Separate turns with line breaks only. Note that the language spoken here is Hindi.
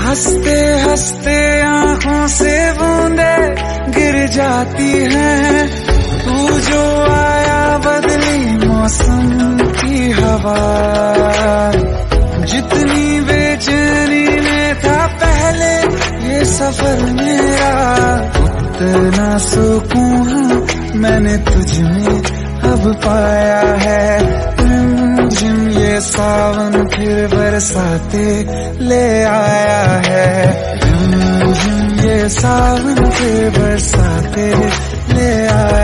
हंसते हंसते आंखों से बूंदे गिर जाती हैं। तू जो आया बदली मौसम की हवा, जितनी बेचैनी में था पहले ये सफर मेरा, उतना सुकून मैंने तुझ में अब पाया है। रिमझिम ये सावन फिर बरसाते ले आया है। रिमझिम ये सावन फिर बरसाते ले आया